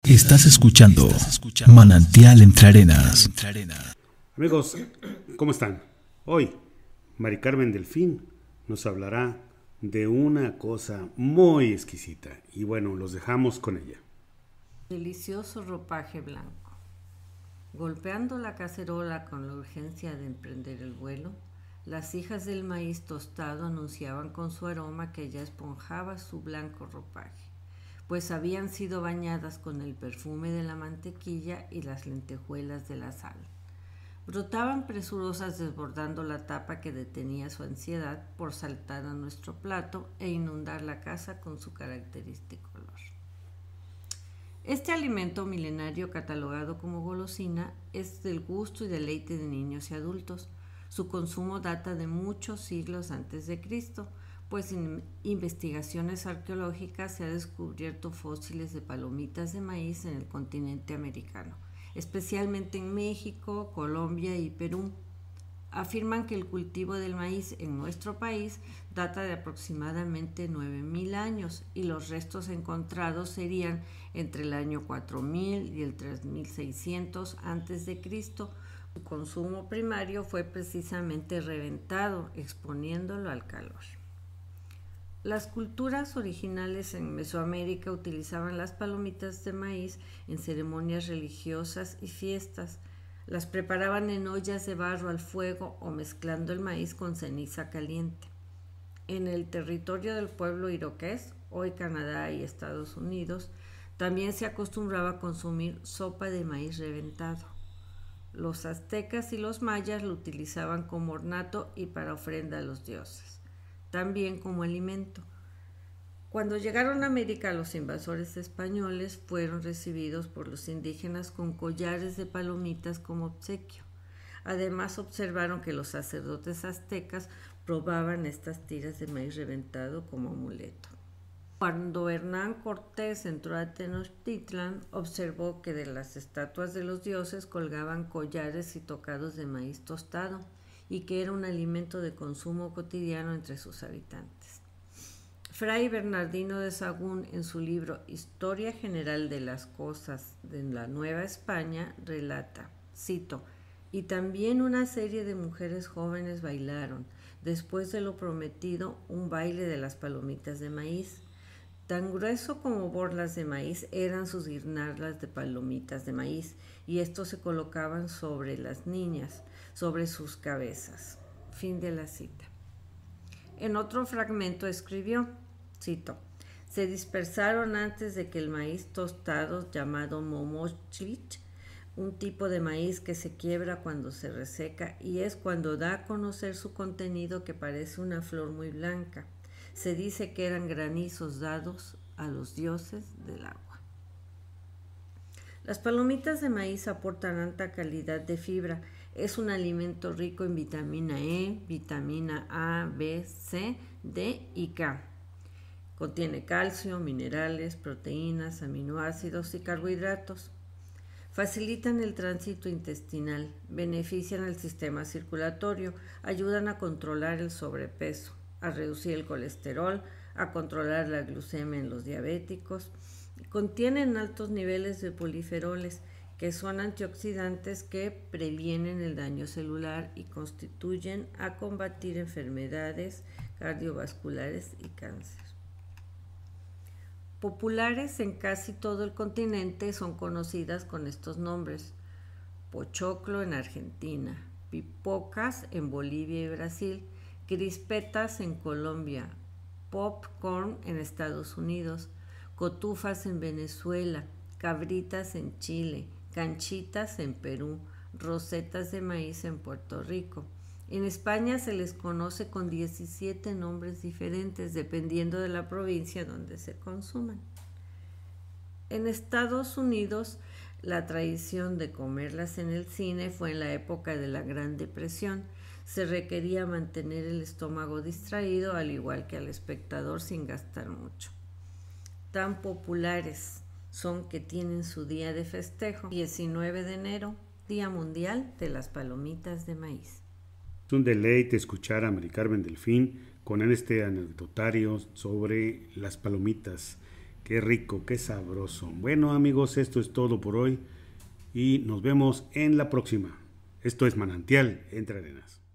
Estás escuchando Manantial Entre Arenas. Amigos, ¿cómo están? Hoy, Mari Carmen Delfín nos hablará de una cosa muy exquisita. Y bueno, los dejamos con ella. Delicioso ropaje blanco. Golpeando la cacerola con la urgencia de emprender el vuelo, las hijas del maíz tostado anunciaban con su aroma que ya esponjaba su blanco ropaje, pues habían sido bañadas con el perfume de la mantequilla y las lentejuelas de la sal. Brotaban presurosas desbordando la tapa que detenía su ansiedad por saltar a nuestro plato e inundar la casa con su característico olor. Este alimento milenario catalogado como golosina es del gusto y deleite de niños y adultos. Su consumo data de muchos siglos antes de Cristo, pues en investigaciones arqueológicas se ha descubierto fósiles de palomitas de maíz en el continente americano, especialmente en México, Colombia y Perú. Afirman que el cultivo del maíz en nuestro país data de aproximadamente 9.000 años y los restos encontrados serían entre el año 4000 y el 3600 a.C. Su consumo primario fue precisamente reventado, exponiéndolo al calor. Las culturas originales en Mesoamérica utilizaban las palomitas de maíz en ceremonias religiosas y fiestas. Las preparaban en ollas de barro al fuego o mezclando el maíz con ceniza caliente. En el territorio del pueblo iroqués, hoy Canadá y Estados Unidos, también se acostumbraba a consumir sopa de maíz reventado. Los aztecas y los mayas lo utilizaban como ornato y para ofrenda a los dioses, también como alimento. Cuando llegaron a América, los invasores españoles fueron recibidos por los indígenas con collares de palomitas como obsequio. Además, observaron que los sacerdotes aztecas probaban estas tiras de maíz reventado como amuleto. Cuando Hernán Cortés entró a Tenochtitlan, observó que de las estatuas de los dioses colgaban collares y tocados de maíz tostado y que era un alimento de consumo cotidiano entre sus habitantes. Fray Bernardino de Sahagún, en su libro Historia General de las Cosas de la Nueva España, relata, cito, y también una serie de mujeres jóvenes bailaron, después de lo prometido, un baile de las palomitas de maíz. Tan grueso como borlas de maíz eran sus guirnaldas de palomitas de maíz, y estos se colocaban sobre las niñas, sobre sus cabezas. Fin de la cita. En otro fragmento escribió, cito, se dispersaron antes de que el maíz tostado llamado momochlich, un tipo de maíz que se quiebra cuando se reseca y es cuando da a conocer su contenido que parece una flor muy blanca. Se dice que eran granizos dados a los dioses del agua. Las palomitas de maíz aportan alta calidad de fibra. Es un alimento rico en vitamina E, vitamina A, B, C, D y K. Contiene calcio, minerales, proteínas, aminoácidos y carbohidratos. Facilitan el tránsito intestinal, benefician el sistema circulatorio, ayudan a controlar el sobrepeso, a reducir el colesterol, a controlar la glucemia en los diabéticos. Contienen altos niveles de poliferoles, que son antioxidantes que previenen el daño celular y contribuyen a combatir enfermedades cardiovasculares y cáncer. Populares en casi todo el continente, son conocidas con estos nombres: pochoclo en Argentina, pipocas en Bolivia y Brasil, crispetas en Colombia, popcorn en Estados Unidos, cotufas en Venezuela, cabritas en Chile, canchitas en Perú, rosetas de maíz en Puerto Rico. En España se les conoce con 17 nombres diferentes dependiendo de la provincia donde se consuman. En Estados Unidos, la tradición de comerlas en el cine fue en la época de la Gran Depresión. Se requería mantener el estómago distraído, al igual que al espectador, sin gastar mucho. Tan populares son que tienen su día de festejo, 19 de enero, Día Mundial de las Palomitas de Maíz. Es un deleite escuchar a Mari Carmen Delfín con este anecdotario sobre las palomitas Qué rico, qué sabroso. Bueno, amigos, esto es todo por hoy y nos vemos en la próxima. Esto es Manantial Entre Arenas.